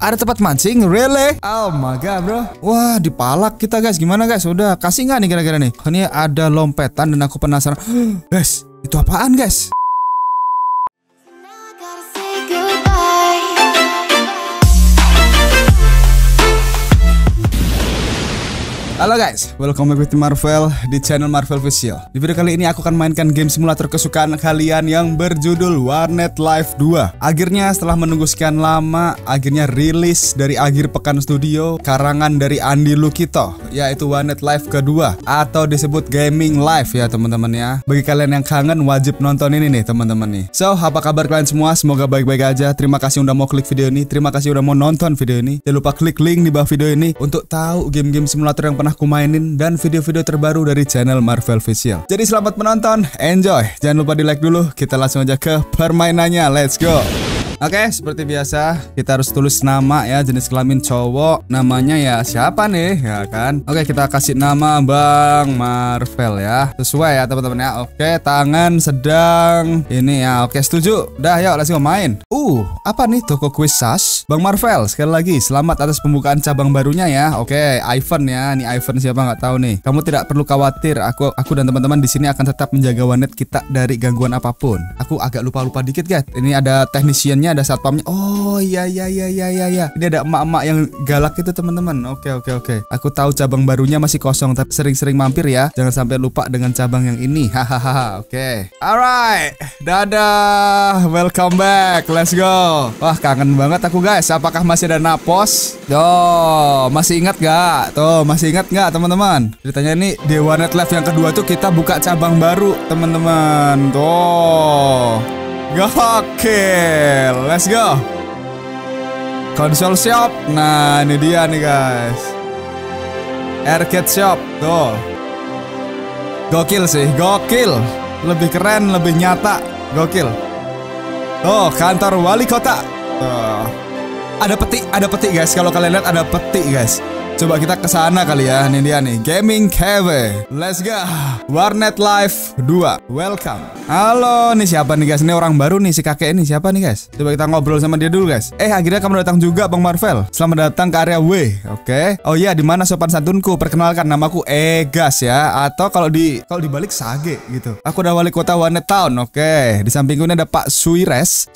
Ada tempat mancing, really? Oh my god, bro. Wah, dipalak kita guys. Gimana guys? Udah kasih nggak nih kira-kira nih? Ini ada lompetan dan aku penasaran. Guys, itu apaan guys? Halo guys, welcome back with Marvel di channel Marvel Official. Di video kali ini aku akan mainkan game simulator kesukaan kalian yang berjudul Warnet Live 2. Akhirnya setelah menunggu sekian lama, akhirnya rilis dari Akhir Pekan Studio, karangan dari Andi Lukito, yaitu Warnet Live kedua atau disebut Gaming Live ya teman-teman ya. Bagi kalian yang kangen wajib nonton ini nih teman-teman nih. So, apa kabar kalian semua? Semoga baik-baik aja. Terima kasih udah mau klik video ini, terima kasih udah mau nonton video ini. Jangan lupa klik link di bawah video ini untuk tahu game-game simulator yang pernah aku mainin dan video-video terbaru dari channel Marvel Official. Jadi selamat menonton, enjoy. Jangan lupa di like dulu. Kita langsung aja ke permainannya. Let's go. Oke, seperti biasa kita harus tulis nama ya, jenis kelamin cowok. Namanya ya siapa nih ya kan? Oke, kita kasih nama Bang Marvel ya. Sesuai ya teman-teman ya. Oke, tangan sedang ini ya. Oke, setuju. Udah yuk let's go main. Apa nih toko kuis SAS? Bang Marvel, sekali lagi selamat atas pembukaan cabang barunya ya. Oke, Ivan ya. Ini Ivan siapa nggak tahu nih. Kamu tidak perlu khawatir. Aku dan teman-teman di sini akan tetap menjaga warnet kita dari gangguan apapun. Aku agak lupa-lupa dikit guys. Ini ada teknisiannya, ada satpamnya. Oh iya. Ini ada emak-emak yang galak itu teman-teman. Oke. Aku tahu cabang barunya masih kosong, tapi sering-sering mampir ya. Jangan sampai lupa dengan cabang yang ini. Hahaha. Oke. Alright. Dadah. Welcome back. Let's go. Wah, kangen banget aku guys. Apakah masih ada napos? Tuh, masih ingat gak? Tuh, masih ingat gak teman-teman? Ceritanya ini di Warnet Live yang kedua tuh kita buka cabang baru teman-teman. Tuh. Gokil, let's go. Console shop. Nah, ini dia nih guys. Arcade shop. Tuh. Gokil sih, gokil. Lebih keren, lebih nyata. Gokil. Tuh, kantor wali kota. Tuh. Ada peti guys. Kalau kalian lihat ada peti guys. Coba kita ke sana kali ya. Ini dia nih, Gaming Cave. Let's go. Warnet Live 2. Welcome. Halo, nih siapa nih guys? Ini orang baru nih, si kakek ini siapa nih guys? Coba kita ngobrol sama dia dulu guys. Akhirnya kamu datang juga Bang Marvel. Selamat datang ke area W. Oke. Oh iya, di mana sopan santunku? Perkenalkan, namaku Egas ya. Atau kalau dibalik Sage gitu. Aku udah wali kota Warnet Town. Oke. Di sampingku ini ada Pak Suarez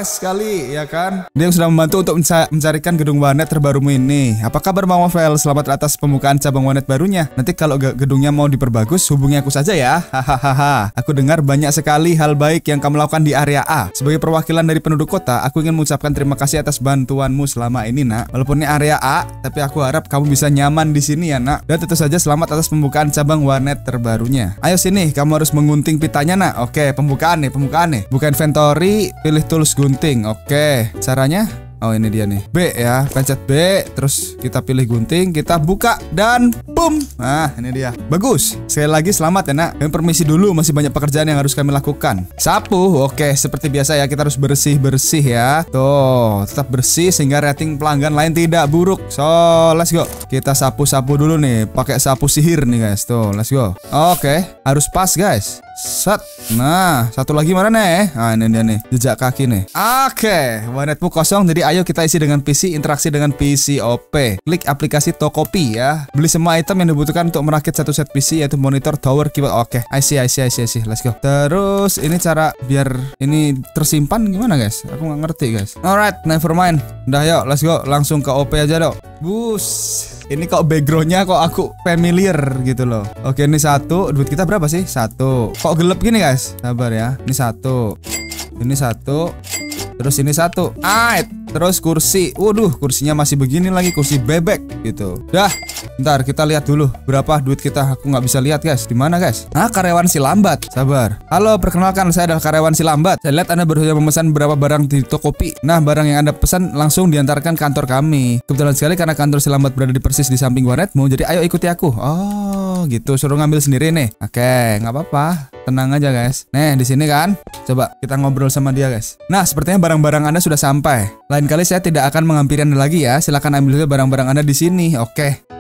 kali ya kan? Dia yang sudah membantu untuk mencarikan gedung warnet terbarumu ini. Apa kabar Bang Marvel? Selamat atas pembukaan cabang warnet barunya. Nanti kalau gedungnya mau diperbagus, hubungi aku saja ya. Hahaha. Aku dengar banyak sekali hal baik yang kamu lakukan di area A. Sebagai perwakilan dari penduduk kota, aku ingin mengucapkan terima kasih atas bantuanmu selama ini, nak. Walaupun ini area A, tapi aku harap kamu bisa nyaman di sini ya, nak. Dan tentu saja selamat atas pembukaan cabang warnet terbarunya. Ayo sini, kamu harus menggunting pitanya, nak. Oke, pembukaan nih. Buka inventory, pilih tools gunting. Oke, caranya? Oh, ini dia nih. B ya, pencet B, terus kita pilih gunting, kita buka dan boom. Nah, ini dia. Bagus. Sekali lagi selamat ya, nak. Dan permisi dulu, masih banyak pekerjaan yang harus kami lakukan. Sapu. Oke, seperti biasa ya, kita harus bersih-bersih ya. Tuh, tetap bersih sehingga rating pelanggan lain tidak buruk. So, let's go. Kita sapu-sapu dulu nih, pakai sapu sihir nih, guys. Tuh, let's go. Oke, harus pas, guys. Set. Nah, satu lagi mana nih? Nah, ini dia nih, jejak kaki nih. Oke, warnetmu kosong, jadi ayo kita isi dengan PC, interaksi dengan PC OP. Klik aplikasi Tokopedia ya. Beli semua item yang dibutuhkan untuk merakit satu set PC, yaitu monitor, tower, keyboard. Oke, I see. Let's go. Terus ini cara biar ini tersimpan gimana guys? Aku nggak ngerti guys. Alright, never mind. Udah yuk, let's go. Langsung ke OP aja dong. Bus. Ini kok backgroundnya kok aku familiar gitu loh. Oke, ini satu. Duit kita berapa sih? Satu. Kok gelap gini guys? Sabar ya. Ini satu. Ini satu. Terus ini satu. Terus kursi. Waduh, kursinya masih begini lagi. Kursi bebek gitu. Dah. Bentar, kita lihat dulu berapa duit kita. Aku nggak bisa lihat guys. Di mana guys? Karyawan si lambat. Sabar. Halo, perkenalkan, saya adalah karyawan si lambat. Saya lihat Anda baru saja memesan beberapa barang di Tokopedia. Nah, barang yang Anda pesan langsung diantarkan kantor kami. Kebetulan sekali karena kantor si lambat berada persis di samping warnetmu. Jadi ayo ikuti aku. Oh, gitu. Suruh ngambil sendiri nih. Oke, nggak apa-apa. Tenang aja guys. Nih, di sini kan. Coba kita ngobrol sama dia guys. Nah, sepertinya barang-barang Anda sudah sampai. Lain kali saya tidak akan menghampiri Anda lagi ya. Silakan ambil barang-barang Anda di sini. Oke.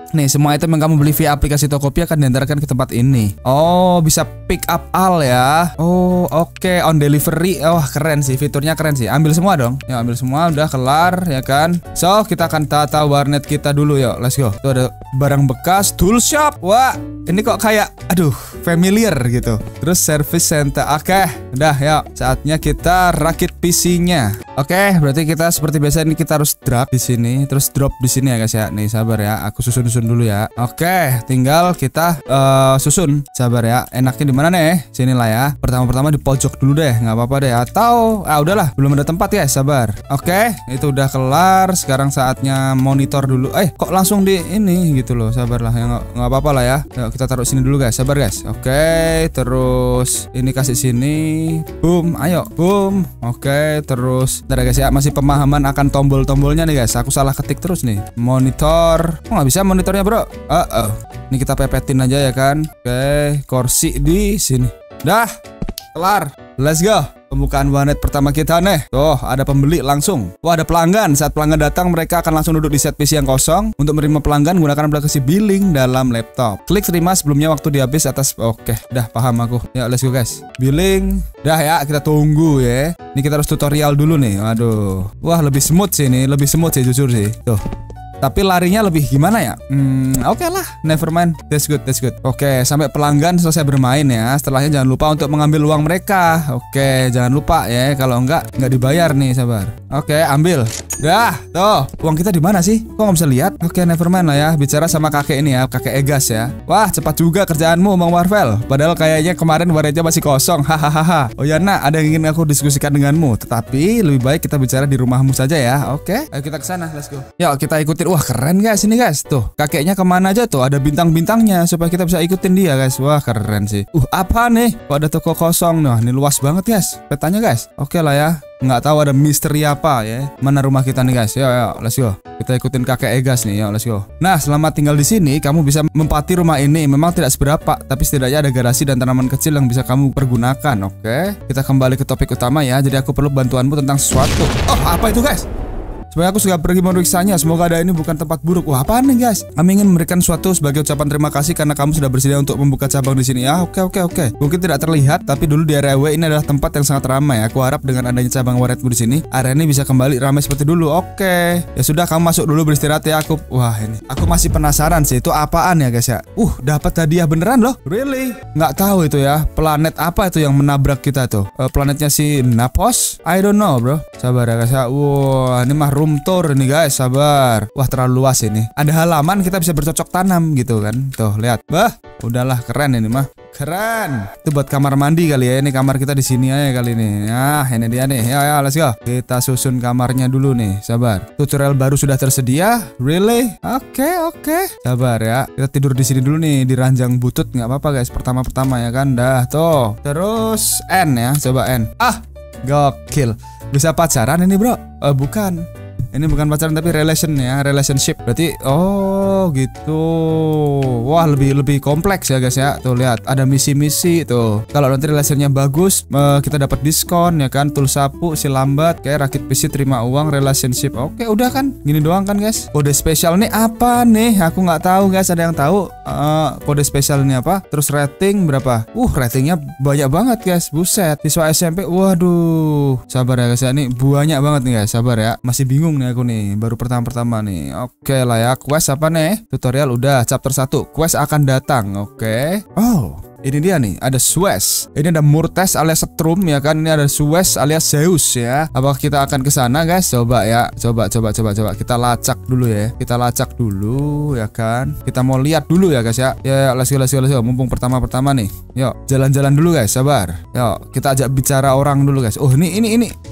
Nih, semua item yang kamu beli via aplikasi Tokopedia akan diantarkan ke tempat ini. Oh, bisa pick up all ya. Oh, oke, on delivery. Oh, keren sih, fiturnya keren sih. Ambil semua dong. Ya, ambil semua, udah kelar ya kan. So, kita akan tata warnet kita dulu yuk. Let's go. Tuh ada barang bekas, tool shop. Wah, ini kok kayak aduh, familiar gitu. Terus service center. Oke, udah ya. Saatnya kita rakit PC-nya. Oke, berarti kita seperti biasa ini kita harus drag di sini, terus drop di sini ya guys ya. Nih, sabar ya. Aku susun dulu ya. Oke, tinggal kita susun. Sabar ya. Enaknya di mana nih? Sinilah ya. Pertama-pertama di pojok dulu deh, nggak apa-apa deh. Atau udahlah, belum ada tempat ya. Sabar. Oke, itu udah kelar. Sekarang saatnya monitor dulu. Kok langsung di ini gitu loh. Sabarlah ya, nggak apa-apa lah ya. Yuk, kita taruh sini dulu guys. Sabar guys. Oke, terus ini kasih sini. Boom, ayo. Boom. Oke, terus ntar guys ya, masih pemahaman akan tombol-tombolnya nih guys. Aku salah ketik terus nih. Monitor. Kok nggak bisa monitornya bro? Ini kita pepetin aja ya kan. Oke, kursi di sini. Dah, kelar. Let's go. Pembukaan warnet pertama kita nih. Tuh, ada pembeli langsung. Wah, ada pelanggan. Saat pelanggan datang, mereka akan langsung duduk di set PC yang kosong. Untuk menerima pelanggan, gunakan aplikasi billing dalam laptop. Klik terima sebelumnya waktu dihabis atas. Oke, dah paham aku. Ya, let's go guys. Billing. Dah ya, kita tunggu ya. Ini kita harus tutorial dulu nih. Aduh. Wah, lebih smooth sih ini. Lebih smooth sih jujur sih. Tuh. Tapi larinya lebih gimana ya? Oke lah, never mind. That's good, that's good. Oke, sampai pelanggan selesai bermain ya. Setelahnya jangan lupa untuk mengambil uang mereka. Oke, jangan lupa ya. Kalau nggak dibayar nih, sabar. Oke, ambil. Dah, tuh. Uang kita di mana sih? Kok nggak bisa lihat? Oke, never mind lah ya. Bicara sama kakek ini ya, kakek Egas ya. Wah, cepat juga kerjaanmu, Bang Marvel. Padahal kayaknya kemarin warnetnya masih kosong. Hahaha. Oh ya, nak, ada yang ingin aku diskusikan denganmu. Tetapi lebih baik kita bicara di rumahmu saja ya. Oke, ayo kita ke sana. Let's go. Yuk, kita ikutin. Wah, keren guys ini guys. Tuh, kakeknya kemana aja tuh? Ada bintang-bintangnya supaya kita bisa ikutin dia guys. Wah, keren sih. Apa nih? Kok ada toko kosong? Nah, ini luas banget guys. Petanya guys. Oke lah ya. Nggak tahu ada misteri apa ya. Mana rumah kita nih guys. Yuk, let's go. Kita ikutin kakek Egas nih. Yuk, let's go. Nah, selama tinggal di sini, kamu bisa menempati rumah ini. Memang tidak seberapa, tapi setidaknya ada garasi dan tanaman kecil yang bisa kamu pergunakan. Oke. Kita kembali ke topik utama ya. Jadi aku perlu bantuanmu tentang sesuatu. Oh, apa itu guys? Sebenarnya aku sudah pergi memeriksanya. Semoga ada ini bukan tempat buruk. Wah, apaan nih guys? Kami ingin memberikan suatu sebagai ucapan terima kasih karena kamu sudah bersedia untuk membuka cabang di sini. Ya, oke. Mungkin tidak terlihat, tapi dulu di area W ini adalah tempat yang sangat ramai. Aku harap dengan adanya cabang warnetmu di sini, area ini bisa kembali ramai seperti dulu. Oke. Ya sudah, kamu masuk dulu beristirahat ya. Aku masih penasaran sih itu apaan ya guys ya. Dapat hadiah beneran loh. Really? Nggak tahu itu ya. Planet apa itu yang menabrak kita tuh? Planetnya si Napos? I don't know, bro. Sabar ya guys ya. Wah, ini mah room tour nih guys, sabar. Wah, terlalu luas ini. Ada halaman kita bisa bercocok tanam gitu kan. Tuh, lihat. Bah, udahlah keren ini mah. Keren. Itu buat kamar mandi kali ya. Ini kamar kita di sini aja kali ini. Nah, ini dia nih. Ya, let's go. Kita susun kamarnya dulu nih. Sabar. Tutorial baru sudah tersedia. Really? Oke. Sabar ya. Kita tidur di sini dulu nih di ranjang butut. Nggak apa-apa guys. Pertama ya kan. Dah, tuh. Terus N ya. Coba N. Gokil. Bisa pacaran ini bro? Bukan. Ini bukan pacaran tapi relation ya, relationship. Berarti gitu. Wah, lebih kompleks ya guys ya. Tuh lihat, ada misi-misi tuh. Kalau nanti relationnya bagus, kita dapat diskon ya kan. Tool sapu, si lambat, kayak rakit PC terima uang, relationship. Oke, udah kan? Gini doang kan guys. Kode spesial nih apa nih? Aku nggak tahu guys. Ada yang tahu? Kode spesial ini apa? Terus rating berapa? Ratingnya banyak banget guys. Buset. Siswa SMP. Waduh. Sabar ya guys ya. Ini banyak banget nih guys. Sabar ya. Masih bingung nih aku nih, baru pertama nih. Oke lah ya. Quest apa nih? Tutorial udah, chapter 1. Quest akan datang. Oke. Ini dia nih, ada Suez. Ini ada Murtes alias Setrum ya kan. Ini ada Suez alias Zeus ya. Apakah kita akan ke sana guys? Coba ya. Coba. Kita lacak dulu ya. Kita lacak dulu ya kan. Kita mau lihat dulu ya guys ya. Ya, let's go. Mumpung pertama nih. Yuk, jalan-jalan dulu guys, sabar. Yuk, kita ajak bicara orang dulu guys. Ini.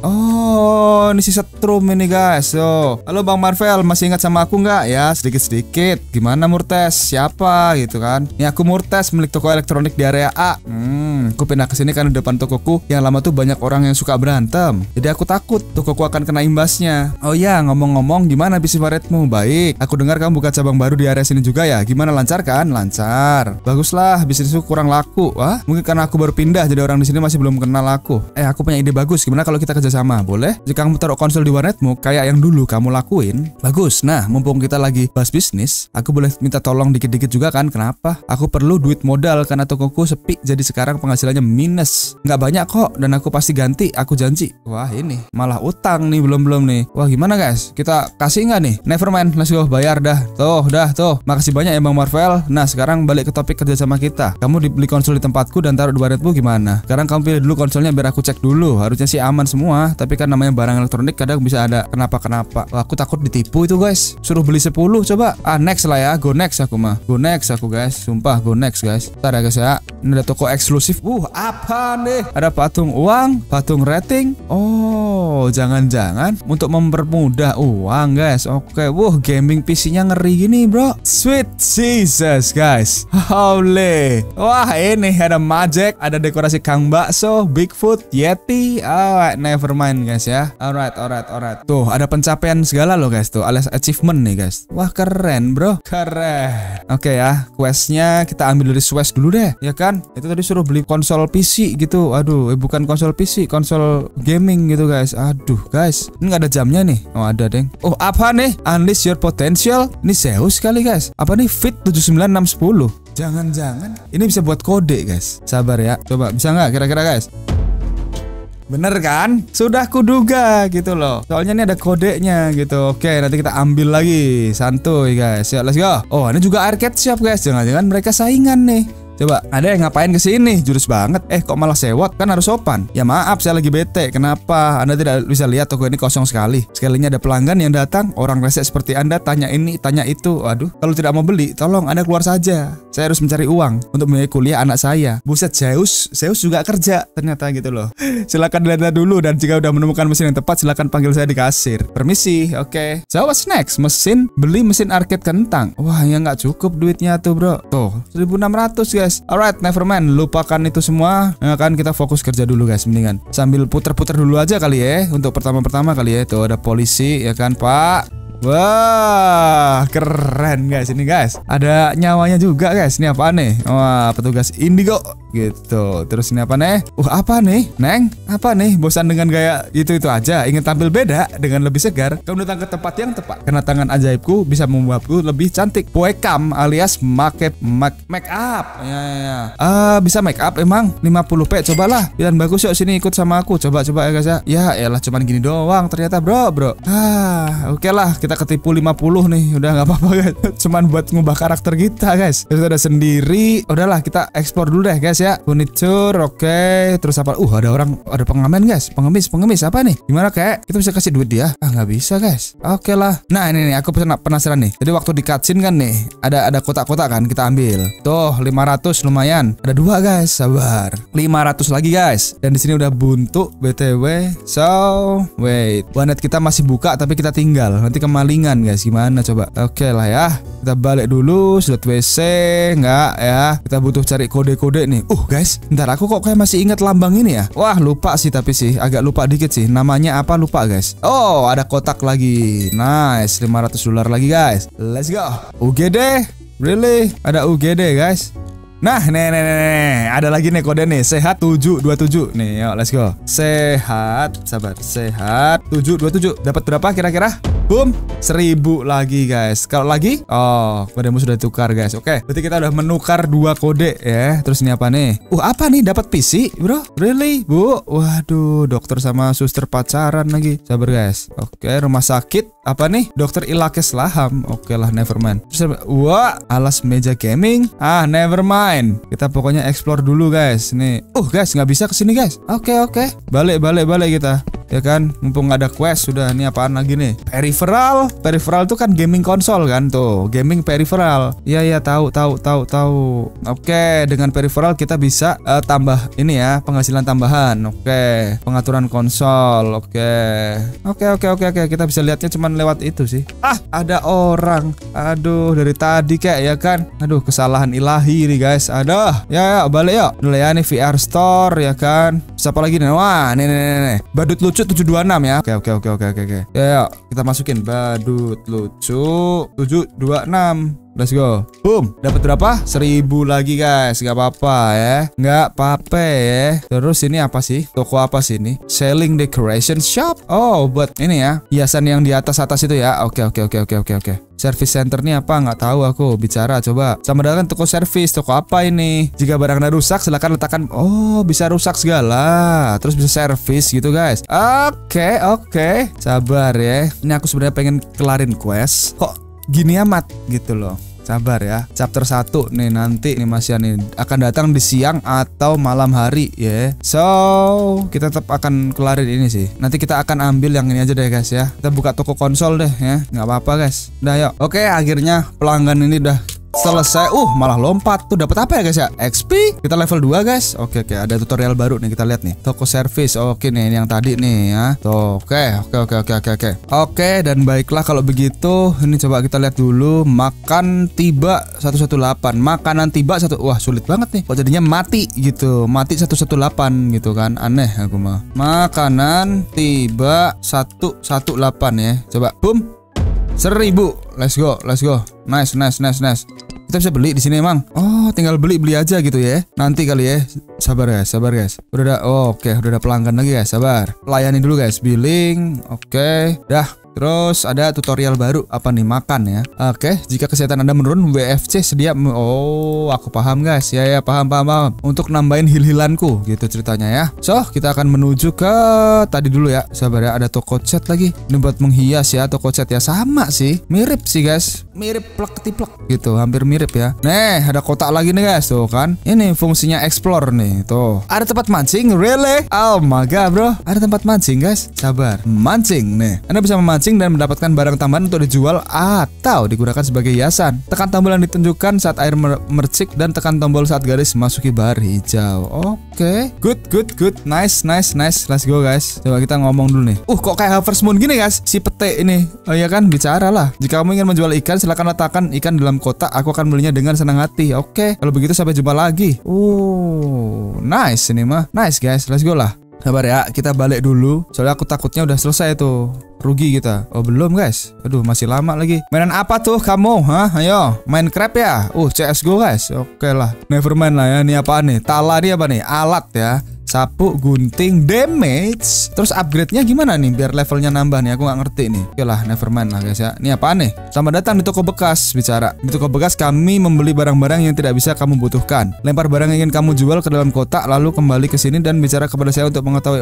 Ini si Setrum ini guys. Halo Bang Marvel, masih ingat sama aku nggak? Ya, sedikit-sedikit. Gimana Murtes? Siapa gitu kan? Ini aku Murtes, milik toko elektronik di area A. Aku pindah ke sini karena di depan tokoku yang lama tuh banyak orang yang suka berantem. Jadi aku takut tokoku akan kena imbasnya. Oh ya, ngomong-ngomong, gimana bisnis warnetmu? Baik. Aku dengar kamu buka cabang baru di area sini juga ya. Gimana, lancar kan? Lancar. Baguslah, bisnisku kurang laku. Wah, mungkin karena aku baru pindah jadi orang di sini masih belum kenal aku. Aku punya ide bagus. Gimana kalau kita kerjasama? Boleh? Jika kamu taruh konsol di warnetmu kayak yang dulu kamu lakuin. Bagus. Nah, mumpung kita lagi bahas bisnis, aku boleh minta tolong dikit-dikit juga kan? Kenapa? Aku perlu duit modal karena tokoku sepi jadi sekarang penghasilannya minus. Nggak banyak kok dan aku pasti ganti, aku janji. Wah, ini malah utang nih, belum nih. Wah, gimana guys? Kita kasih nggak nih? Nevermind, let's go, bayar dah. Tuh. Makasih banyak ya Bang Marvel. Nah, sekarang balik ke topik kerja sama kita. Kamu beli konsol di tempatku dan taruh di warnetmu gimana? Sekarang kamu pilih dulu konsolnya biar aku cek dulu. Harusnya sih aman semua, tapi kan namanya barang elektronik kadang bisa ada kenapa-kenapa. Wah, aku takut ditipu itu guys. Suruh beli 10 coba. Next lah ya. Go next aku mah. Go next aku guys. Sumpah go next guys. Ntar ya guys ya. Ini ada toko eksklusif. Apa nih? Ada patung uang, patung rating. Oh, jangan-jangan untuk mempermudah uang guys. Oke. Gaming PC-nya ngeri gini bro. Sweet Jesus guys. Holy. Wah, ini ada Majek, ada dekorasi Kang Bakso, Bigfoot, Yeti. Nevermind guys ya. Alright. Tuh, ada pencapaian segala loh guys tuh, alias achievement nih guys. Wah, keren bro. Keren. Oke ya, questnya kita ambil dari Swash dulu deh, ya kan? Itu tadi suruh beli konsol PC gitu. Aduh, bukan konsol PC, konsol gaming gitu guys. Aduh guys, ini nggak ada jamnya nih. Oh, ada deng. Oh, apa nih? Unleash your potential. Ini Zeus kali guys. Apa nih? Fit 79610. Jangan-jangan ini bisa buat kode guys. Sabar ya. Coba bisa nggak kira-kira guys? Bener kan? Sudah kuduga gitu loh. Soalnya ini ada kodenya gitu. Oke, nanti kita ambil lagi. Santuy guys. Yuk, let's go. Oh, ini juga arcade shop guys. Jangan-jangan mereka saingan nih. Coba, ada yang ngapain ke sini? Jurus banget. Kok malah sewot? Kan harus sopan. Ya maaf, saya lagi bete. Kenapa? Anda tidak bisa lihat toko ini kosong sekali. Sekalinya ada pelanggan yang datang, orang rese seperti Anda tanya ini, tanya itu. Waduh, kalau tidak mau beli, tolong Anda keluar saja. Saya harus mencari uang untuk membiayai kuliah anak saya. Buset, Zeus juga kerja ternyata gitu loh. Silakan dilihat dulu dan jika udah menemukan mesin yang tepat, silakan panggil saya di kasir. Permisi, oke. So what's next? Beli mesin arcade kentang. Wah, ya nggak cukup duitnya tuh bro. Tuh, 1.600 guys. Alright, nevermind, lupakan itu semua. Nah, kan kita fokus kerja dulu guys, mendingan sambil puter-puter dulu aja kali ya. Untuk pertama-pertama kali ya. Tuh ada polisi ya kan Pak. Wah, keren guys ini guys. Ada nyawanya juga guys. Ini apa nih? Wah, petugas Indigo gitu. Terus ini apa nih? Apa nih? Neng, apa nih? Bosan dengan gaya itu aja? Ingin tampil beda dengan lebih segar? Kamu datang ke tempat yang tepat. Karena tangan ajaibku bisa membuatku lebih cantik. Boekam alias make up. Ya. Bisa make up emang 50p. Cobalah. Pilihan bagus yuk, sini ikut sama aku. Coba ya guys ya. Ya elah, cuman gini doang ternyata bro. Oke lah. Kita ketipu 50 nih. Udah gak apa-apa guys. Cuman buat ngubah karakter kita guys. Terus ada sendiri. Udahlah kita explore dulu deh guys ya. Furniture, oke. Terus apa? Ada pengamen guys. Pengemis apa nih? Gimana kayak kita bisa kasih duit dia? Gak bisa guys. Oke lah. Nah ini nih aku penasaran nih. Jadi waktu di cutscene kan nih ada kotak-kotak kan, kita ambil. Tuh 500 lumayan. Ada 2 guys. Sabar. 500 lagi guys. Dan di sini udah buntu BTW. So wait. Warnet kita masih buka tapi kita tinggal. Nanti kemalingan guys, gimana coba? Oke lah ya. Kita balik dulu. Sudah WC nggak ya? Kita butuh cari kode-kode nih. Guys, ntar aku kok kayak masih ingat lambang ini ya. Wah, lupa sih tapi sih agak lupa dikit sih. Namanya apa lupa guys. Oh, ada kotak lagi. Nice, $500 lagi guys. Let's go. UGD. Really? Ada UGD guys. Nah, nih, ada lagi nih kode nih, sehat 727 nih, yuk let's go. Sehat, sabar, sehat 727. Dapat berapa kira-kira? Boom, 1000 lagi guys. Kalau lagi, kodemu sudah ditukar guys. Oke, berarti kita udah menukar 2 kode ya. Terus ini apa nih? Apa nih? Dapat PC, bro? Really, bu? Waduh, dokter sama suster pacaran lagi. Sabar guys. Oke, rumah sakit. Apa nih? Dokter Ilakes Laham. Oke lah, nevermind. Terus wah, alas meja gaming. Nevermind. Kita pokoknya explore dulu guys. Nih. Guys, nggak bisa kesini guys. Oke. Balik kita. Ya kan, mumpung nggak ada quest. Sudah, ini apaan lagi nih? Peripheral tuh kan gaming konsol kan tuh. Gaming peripheral. Iya, tahu. Oke, dengan peripheral kita bisa tambah ini ya, penghasilan tambahan. Oke, pengaturan konsol. Oke. Kita bisa lihatnya cuman pengen lewat itu sih. Ada orang. Aduh, dari tadi kayak ya kan. Aduh, kesalahan ilahi nih guys. Aduh, ya balik yuk. Dulu ya nih VR Store ya kan. Siapa lagi nih? Wah, nih. Badut lucu 726 ya. Oke. Ya, kita masukin badut lucu 726. Let's go. Boom. Dapat berapa? 1000 lagi guys. Gak apa-apa ya. Gak apa-apa ya. Terus ini apa sih? Toko apa sih ini? Selling decoration shop. Oh, buat ini ya. Hiasan yang di atas itu ya. Oke. Service center nih apa? Nggak tahu aku. Bicara coba. Sama dengan toko service. Toko apa ini? Jika barang Anda rusak, silakan letakkan. Oh, bisa rusak segala. Terus bisa service gitu guys. Oke. Sabar ya. Ini aku sebenarnya pengen kelarin quest. Kok gini amat gitu loh. Sabar ya. Chapter 1 nih nanti nih Mas Yan nih akan datang di siang atau malam hari ya. So, kita tetap akan kelarin ini sih. Nanti kita akan ambil yang ini aja deh guys ya. Kita buka toko konsol deh ya. Nggak apa-apa guys. Udah yuk. Oke, akhirnya pelanggan ini udah selesai. Malah lompat tuh. Dapat apa ya guys ya? XP. Kita level 2 guys. Oke, ada tutorial baru nih, kita lihat nih. Toko service. Oke nih, ini yang tadi nih ya. Tuh, oke. Oke, dan baiklah kalau begitu. Ini coba kita lihat dulu. Makan tiba 118. Makanan tiba wah, sulit banget nih. Kok jadinya mati gitu. Mati 118 gitu kan. Aneh aku mah. Makanan tiba 118 ya. Coba. Boom. 1000. Let's go. Nice. Kita bisa beli di sini emang. Oh, tinggal beli aja gitu ya. Nanti kali ya. Sabar guys. Udah ada pelanggan lagi guys. Sabar. Layani dulu guys. Billing. Oke. Dah. Terus ada tutorial baru apa nih, makan ya. Oke, jika kesehatan Anda menurun, WFC sedia. Oh, aku paham guys. Ya paham. Untuk nambahin heal-healanku gitu ceritanya ya. So, kita akan menuju ke tadi dulu ya. Sabar ya, ada toko cat lagi. Ini buat menghias ya, toko cat ya. Sama sih, mirip sih guys. Mirip plek-ketiplek gitu, hampir mirip ya. Nih, ada kotak lagi nih guys, tuh kan. Ini fungsinya explore nih, tuh. Ada tempat mancing, really? Oh my god, bro. Ada tempat mancing guys. Sabar. Mancing nih. Anda bisa memancing dan mendapatkan barang tambahan untuk dijual atau digunakan sebagai hiasan. Tekan tombol yang ditunjukkan saat air mercik dan tekan tombol saat garis memasuki bar hijau. Oke. Good. Nice. Let's go guys. Coba kita ngomong dulu nih. Kok kayak Harvest Moon gini guys? Si pete ini. Oh iya kan, bicara lah. Jika kamu ingin menjual ikan, silakan letakkan ikan dalam kotak. Aku akan belinya dengan senang hati. Oke. Kalau begitu sampai jumpa lagi. Nice ini mah. Nice guys. Let's go lah. Sabar ya, kita balik dulu. Soalnya aku takutnya udah selesai tuh. Rugi kita. Oh belum guys. Aduh, masih lama lagi. Mainan apa tuh kamu? Hah? Ayo, Minecraft ya? CSGO guys. Oke lah. Nevermind lah ya. Ini apa nih? Tala nih apa nih? Alat ya. Sapu, gunting, damage. Terus upgrade-nya gimana nih biar levelnya nambah nih? Aku nggak ngerti nih. Oke lah, nevermind lah guys ya. Ini apaan nih? Selamat datang di toko bekas. Bicara. Di toko bekas kami membeli barang-barang yang tidak bisa kamu butuhkan. Lempar barang yang ingin kamu jual ke dalam kotak, lalu kembali ke sini dan bicara kepada saya untuk mengetahui.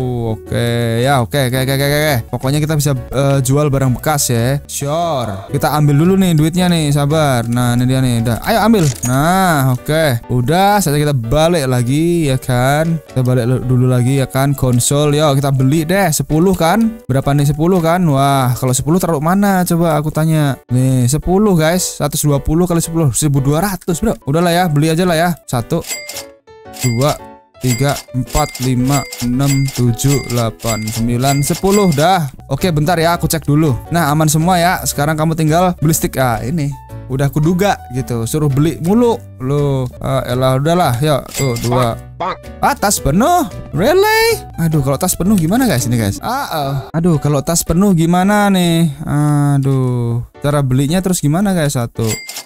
Oke. Pokoknya kita bisa jual barang bekas ya. Sure. Kita ambil dulu nih duitnya nih. Sabar. Nah, ini dia nih. Udah. Ayo ambil. Nah, oke. Udah. Saatnya kita balik lagi ya kan. Kita balik dulu lagi ya kan. Konsol. Yuk kita beli deh 10 kan. Berapa nih 10 kan? Wah, kalau 10 taruh mana coba aku tanya. Nih 10 guys. 120 kali 10 1200 bro. Udahlah ya, beli aja lah ya. 1 2 3 4 5 6 7 8 9 10 dah. Oke bentar ya, aku cek dulu. Nah aman semua ya. Sekarang kamu tinggal beli stick. Ini udah aku duga gitu. Suruh beli mulu lu. Elah udahlah. Yuk tuh 2. Tas penuh? Really? Aduh, kalau tas penuh gimana guys ini guys? Aduh, kalau tas penuh gimana nih? Aduh, cara belinya terus gimana guys? 1.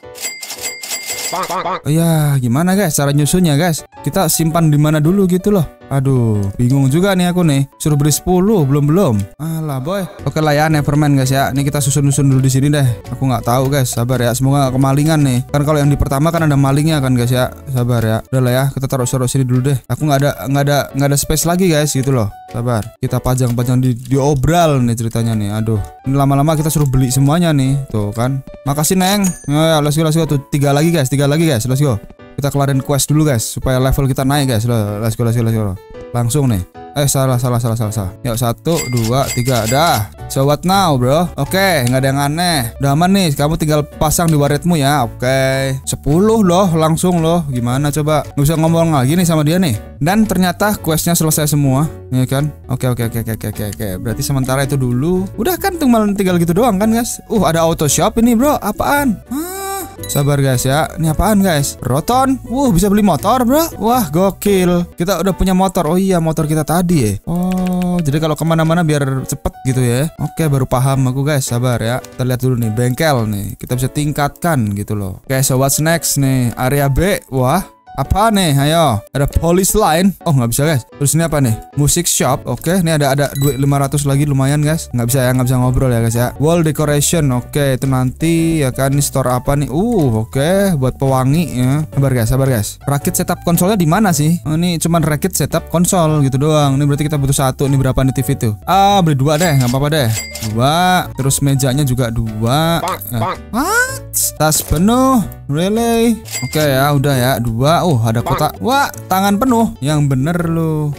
Ya, gimana guys cara nyusunnya guys? Kita simpan di mana dulu gitu loh. Aduh, bingung juga nih aku nih. Suruh beli 10 belum. Alah boy. Oke lah ya, nevermind guys ya. Ini kita susun dulu di sini deh. Aku nggak tahu guys. Sabar ya. Semoga gak kemalingan nih. Kan kalau yang di pertama kan ada malingnya kan guys ya. Sabar ya. Udah lah ya. Kita taruh sini dulu deh. Aku nggak ada space lagi guys gitu loh. Sabar. Kita pajang di obral nih ceritanya nih. Aduh. Ini lama-lama kita suruh beli semuanya nih. Tuh kan. Makasih Neng. Ya, let's go. Tuh 3 lagi guys. Let's go. Kita kelarin quest dulu guys supaya level kita naik guys. Let's go. Langsung nih. Salah. Yuk 1, 2, 3. Dah. So what now bro? Oke, nggak ada yang aneh. Udah aman nih, kamu tinggal pasang di waretmu ya. Oke, 10 loh langsung loh. Gimana coba? Nggak bisa ngomong lagi nih sama dia nih. Dan ternyata questnya selesai semua, ya kan? Oke. Berarti sementara itu dulu. Udah kan tinggal gitu doang kan guys? Ada auto shop ini bro. Apaan? Sabar guys ya. Ini apaan guys? Roton. Bisa beli motor bro. Wah gokil. Kita udah punya motor. Oh iya, motor kita tadi ya. Oh, jadi kalau kemana-mana biar cepet gitu ya. Oke, baru paham aku guys. Sabar ya. Kita lihat dulu nih bengkel nih. Kita bisa tingkatkan gitu loh. Oke, so what's next nih? Area B. Wah, apa nih? Ayo. Ada police line. Oh, nggak bisa guys. Terus ini apa nih? Music shop. Oke, ini ada duit 500 lagi, lumayan guys. Nggak bisa ngobrol ya guys ya. Wall decoration. Oke, itu nanti ya kan. Ini store apa nih? Oke, buat pewangi ya. Sabar guys. Rakit setup konsolnya di mana sih? Oh, ini cuman rakit setup konsol gitu doang. Ini berarti kita butuh 1. Ini berapa nih TV tuh? Beli 2 deh, nggak apa-apa deh. 2. Terus mejanya juga 2. What? Tas penuh. Really? Oke ya, udah ya. 2. Ada kotak. Wah, tangan penuh. Yang bener lu.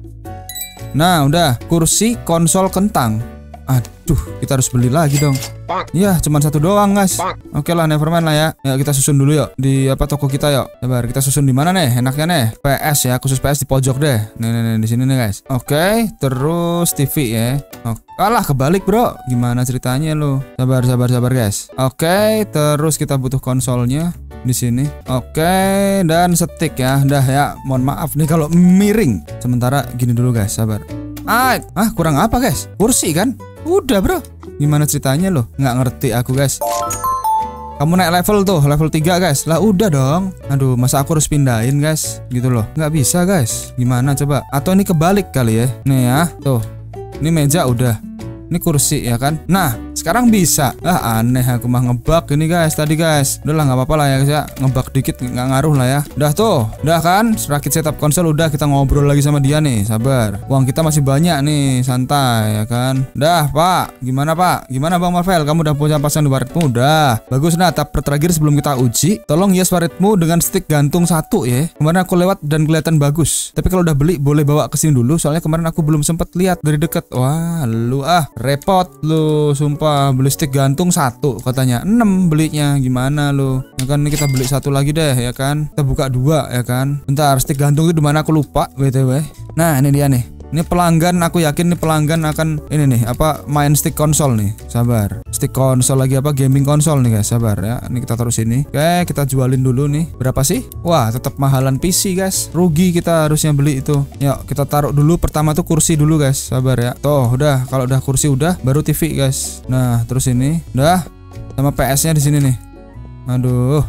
Nah, udah. Kursi konsol kentang. Aduh, kita harus beli lagi dong. Ya, cuman 1 doang, guys. Oke lah, nevermind lah ya. Ya, kita susun dulu yuk di toko kita yuk. Sabar, kita susun di mana nih? Enaknya nih. PS ya, khusus PS di pojok deh. Nih di sini nih, guys. Oke, terus TV ya. Alah, kebalik, bro. Gimana ceritanya lu? Sabar, guys. Oke, terus kita butuh konsolnya di sini. Oke, dan stick ya. Dah ya, mohon maaf nih kalau miring. Sementara gini dulu, guys. Sabar. Kurang apa, guys? Kursi kan? Udah bro. Gimana ceritanya loh? Nggak ngerti aku guys. Kamu naik level tuh, level 3 guys. Lah udah dong. Aduh, masa aku harus pindahin guys? Gitu loh. Nggak bisa guys. Gimana coba? Atau ini kebalik kali ya? Nih ya, tuh. Ini meja udah. Ini kursi ya kan. Nah, sekarang bisa. Aneh aku mah ngebug ini guys tadi guys. Udahlah nggak apa-apa lah ya guys ya. Ngebug dikit nggak ngaruh lah ya. Udah tuh. Udah kan. Rakit setup konsol udah, kita ngobrol lagi sama dia nih. Sabar. Uang kita masih banyak nih. Santai ya kan. Udah Pak. Gimana Pak? Gimana Bang Marvel? Kamu udah punya pasang di waretmu? Udah. Bagus. Nah, tahap terakhir sebelum kita uji, tolong hias waretmu dengan stick gantung 1 ya. Kemarin aku lewat dan kelihatan bagus. Tapi kalau udah beli boleh bawa ke sini dulu. Soalnya kemarin aku belum sempat lihat dari deket. Wah, lu repot lu, sumpah. Beli stick gantung 1 katanya 6 belinya. Gimana lu? Ya kan, ini kita beli 1 lagi deh ya kan. Kita buka 2 ya kan. Bentar, stick gantung itu dimana aku lupa BTW. Nah, ini dia nih. Ini pelanggan, aku yakin nih pelanggan akan ini nih main stick konsol nih. Sabar. Stick konsol lagi gaming konsol nih guys. Sabar ya. Ini kita taruh sini. Oke, kita jualin dulu nih. Berapa sih? Wah, tetap mahalan PC guys. Rugi kita harusnya beli itu. Yuk, kita taruh dulu pertama tuh kursi dulu guys. Sabar ya. Tuh, udah. Kalau udah kursi udah, baru TV guys. Nah, terus ini udah sama PS-nya di sini nih. Aduh.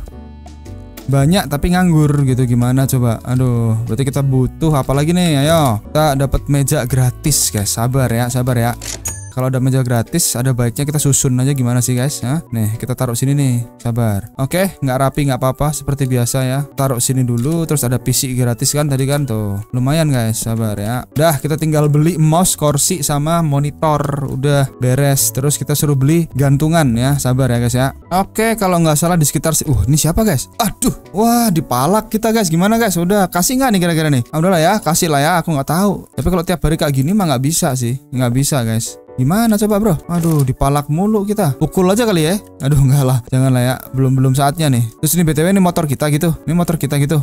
Banyak tapi nganggur gitu, gimana coba? Aduh, berarti kita butuh apa lagi nih? Ayo, kita dapat meja gratis guys. Sabar ya. Kalau ada meja gratis, ada baiknya kita susun aja, gimana sih guys? Nih, kita taruh sini nih. Sabar. Oke, nggak rapi nggak apa-apa, seperti biasa ya. Taruh sini dulu, terus ada PC gratis kan tadi kan tuh. Lumayan guys, sabar ya. Udah, kita tinggal beli mouse, kursi sama monitor. Udah beres. Terus kita suruh beli gantungan ya. Sabar ya guys ya. Oke, kalau nggak salah di sekitar ini siapa guys? Aduh, wah dipalak kita guys. Gimana guys? Udah kasih nggak nih kira-kira nih? Udahlah ya, kasih lah ya. Aku nggak tahu. Tapi kalau tiap hari kayak gini mah nggak bisa sih. Nggak bisa guys. Gimana coba bro? Aduh, dipalak mulu kita. Pukul aja kali ya. Aduh, enggak lah. Jangan lah ya. Belum saatnya nih. Terus ini BTW ini motor kita gitu. Ini motor kita gitu.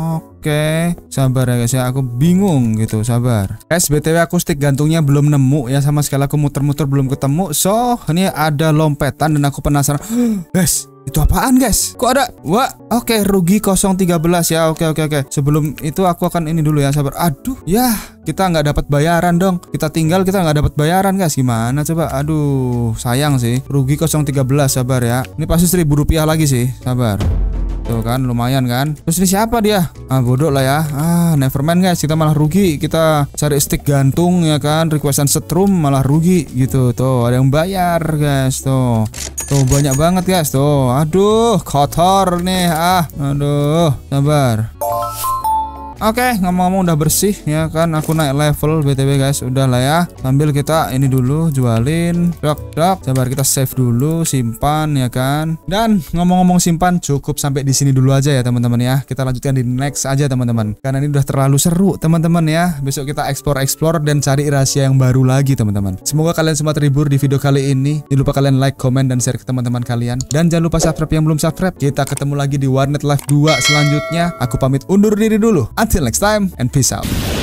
Oke. Sabar ya guys ya. Aku bingung gitu. Sabar. Guys, BTW aku stick gantungnya belum nemu ya. Sama sekali aku muter-muter belum ketemu. So, ini ada lompetan dan aku penasaran. Guys, itu apaan guys? Kok ada? Wah, oke, rugi 013 ya. Oke. Sebelum itu aku akan ini dulu ya, sabar. Aduh, ya kita nggak dapat bayaran dong. Kita tinggal kita nggak dapat bayaran guys. Gimana coba? Aduh, sayang sih. Rugi 013, sabar ya. Ini pasti 1.000 rupiah lagi sih, sabar. Tuh kan, lumayan kan. Terus ini siapa dia? Bodoh lah ya. Nevermind guys, kita malah rugi. Kita cari stick gantung ya kan, requestan setrum malah rugi gitu. Tuh, ada yang bayar guys tuh. Tuh banyak banget guys tuh. Aduh, kotor nih. Aduh, sabar. Oke, ngomong-ngomong udah bersih ya kan, aku naik level BTW guys, udah lah ya. Sambil kita ini dulu jualin, dok. Sabar kita save dulu, simpan ya kan. Dan ngomong-ngomong simpan, cukup sampai di sini dulu aja ya teman-teman ya. Kita lanjutkan di next aja teman-teman. Karena ini udah terlalu seru teman-teman ya. Besok kita explore dan cari rahasia yang baru lagi teman-teman. Semoga kalian semua terhibur di video kali ini. Jangan lupa kalian like, komen, dan share ke teman-teman kalian. Dan jangan lupa subscribe yang belum subscribe. Kita ketemu lagi di Warnet Live 2 selanjutnya. Aku pamit undur diri dulu. Until next time and peace out.